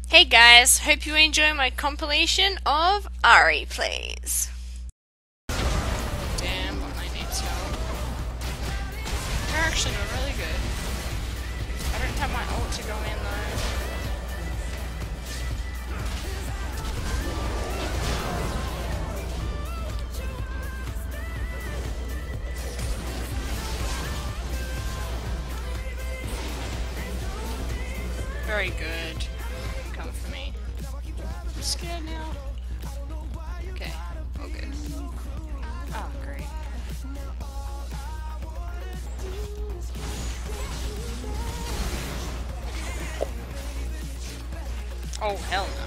Hey guys, hope you enjoy my compilation of Ari plays. Damn, but my name's Scout. They're actually doing really good. I didn't have my ult to go in though. Very good. Come for me. I'm scared now. Okay, all good. Oh, great. Oh, hell no.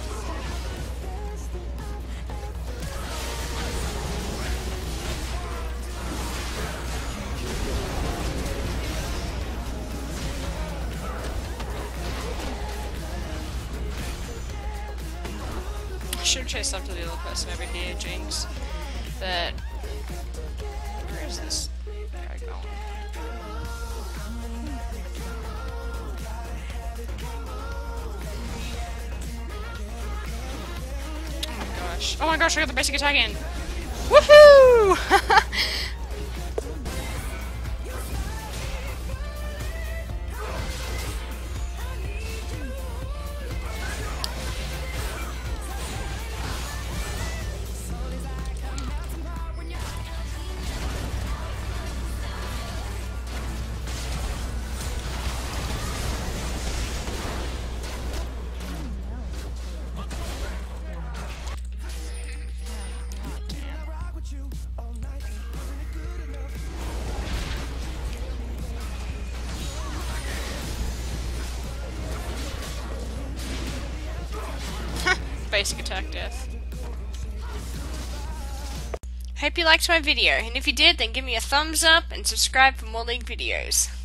I should have chased after the other person over here, Jinx. But where is this guy going? Oh my gosh, I got the basic attack in! Woohoo! Basic attack death. Hope you liked my video, and if you did, then give me a thumbs up and subscribe for more League videos.